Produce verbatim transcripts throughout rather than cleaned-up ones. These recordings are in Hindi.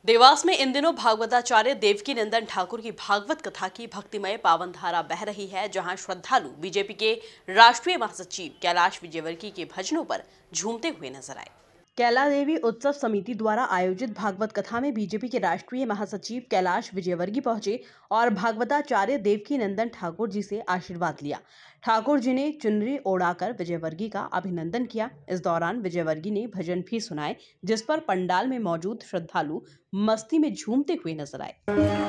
देवास में इन दिनों भागवताचार्य देवकी नंदन ठाकुर की भागवत कथा की भक्तिमय पावन धारा बह रही है, जहां श्रद्धालु बीजेपी के राष्ट्रीय महासचिव कैलाश विजयवर्गीय के भजनों पर झूमते हुए नजर आए। कैला देवी उत्सव समिति द्वारा आयोजित भागवत कथा में बीजेपी के राष्ट्रीय महासचिव कैलाश विजयवर्गीय पहुंचे और भागवताचार्य देवकी नंदन ठाकुर जी से आशीर्वाद लिया। ठाकुर जी ने चुनरी ओढ़ाकर विजयवर्गीय का अभिनंदन किया। इस दौरान विजयवर्गीय ने भजन भी सुनाए, जिस पर पंडाल में मौजूद श्रद्धालु मस्ती में झूमते हुए नजर आए।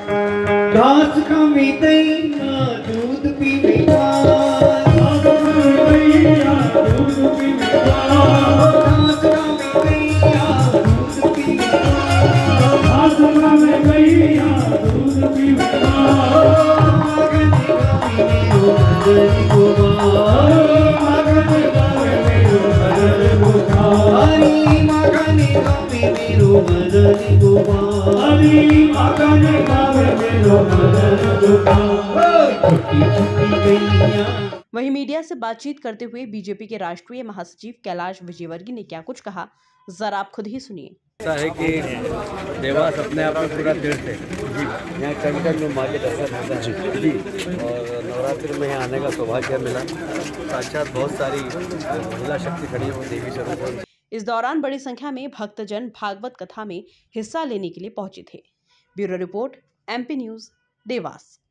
वहीं मीडिया से बातचीत करते हुए बीजेपी के राष्ट्रीय महासचिव कैलाश विजयवर्गीय ने क्या कुछ कहा, जरा आप खुद ही सुनिए। ऐसा है कि देवास अपने आप में पूरा तीर्थ है जी। यहाँ कभी कभी माँ के दर्शन होता है जी, और नवरात्रि में यहाँ आने का सौभाग्य मिला। साक्षात बहुत सारी महिला शक्ति खड़ी है देवी स्वरूप। इस दौरान बड़ी संख्या में भक्तजन भागवत कथा में हिस्सा लेने के लिए पहुंचे थे। Bureau report, MP news, Dewas.